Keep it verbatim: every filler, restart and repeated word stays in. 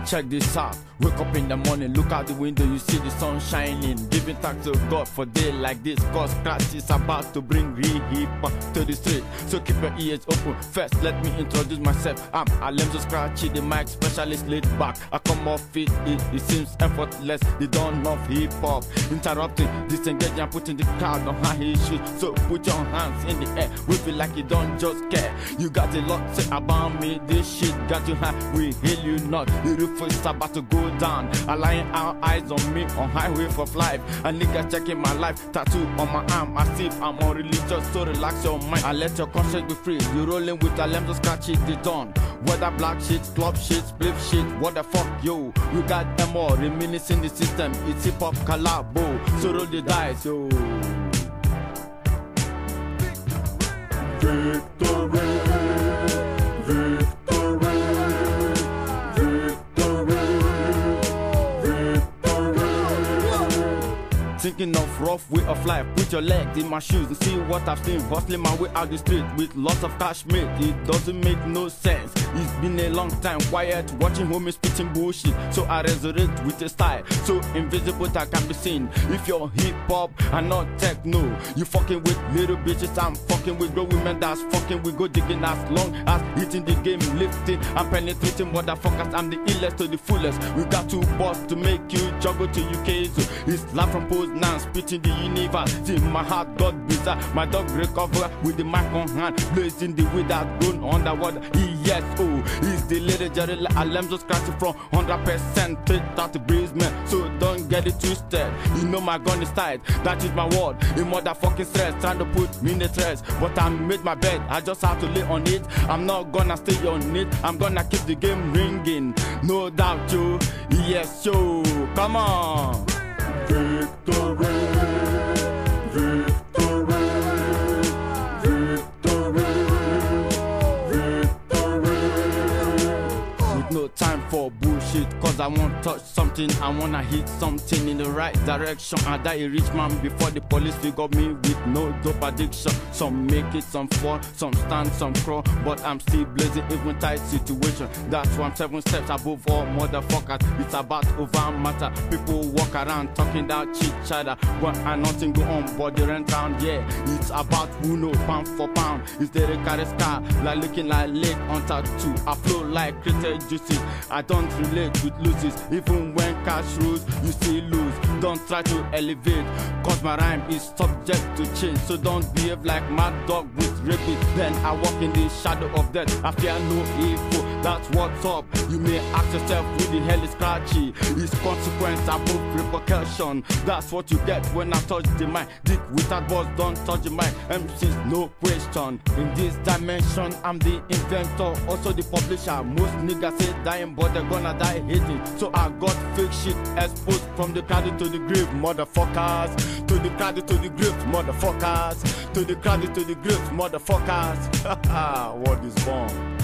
Check this out. Wake up in the morning, look out the window, you see the sun shining. Giving thanks to God for day like this, cause Christ is about to bring real hip hop to the street. So keep your ears open. First, let me introduce myself. I'm Alemzo Scratchy, the mic specialist, laid back. I come off it, it, it seems effortless. The dawn of hip hop, interrupting, disengaging, and putting the crowd on high heels. So put your hands in the air, we feel like you don't just care. You got a lot to say about me, this shit got you high, we hail you not. The roof is about to go down, aligning our eyes on me on highway of life. And niggas checking my life, tattoo on my arm as if I'm on religious. So relax your mind and let your conscience be free. You rolling with Alemzo Scratchy, the dawn. Whether black shit, club shit, split shit, what the fuck, yo. You got them all reminiscing the system. It's hip hop collabo, so roll the dice, yo. Victory, victory, victory, victory. Thinking of rough way of life, put your legs in my shoes and see what I've seen. Hustling my way out the street with lots of cash made. It doesn't make no sense. It's been a long time quiet, watching homies spitting bullshit. So I resonate with a style so invisible that can be seen. If you're hip hop and not techno, you fucking with little bitches. I'm fucking with grown women that's fucking with go digging as long as hitting the game, lifting and penetrating motherfuckers. I'm the illest to the fullest. We got two boss to make you juggle to U K. So it's live from pose now, spitting the universe. See my heart got bizarre. My dog recover with the mic on hand, blazing the way that grown underwater. Yes, oh, he's the little Jerry Alemzo Scratchy from one hundred percent straight out the basement. So don't get it twisted. You know my gun is tight. That is my word. A motherfucking stress trying to put me in the stress, but I made my bed. I just have to lay on it. I'm not gonna stay on it. I'm gonna keep the game ringing. No doubt, yo. Yes, yo. Come on. Victory, victory, victory, victory. With no time for bullshit, cause I won't touch something. I wanna hit something in the right direction. I die a rich man before the police figure me with no dope addiction. Some make it, some fall, some stand, some crawl, but I'm still blazing even tight situation. That's why I'm seven steps above all motherfuckers. It's about over matter. People walk around talking that chit chatter, but and nothing go on but the rent round. Yeah, it's about who know pound for pound. It's the carry scar like looking like lake on tattoo. I flow like created juices. I don't relate with losers. Even when cash rules, you still lose. Don't try to elevate, cause my rhyme is subject to change. So don't behave like mad dog with rabbit. Then I walk in the shadow of death. I fear no evil. That's what's up. You may ask yourself, who the hell is Scratchy? It's consequence above repercussion. That's what you get when I touch the mic. Dick without balls, don't touch the mic. M Cs, no question. In this dimension, I'm the inventor, also the publisher. Most niggas say dying, but they're gonna die hating. So I got fake shit exposed from the cradle to the grave, motherfuckers. To the cradle to the grave, motherfuckers. To the cradle to the grave, motherfuckers. Haha, what is wrong?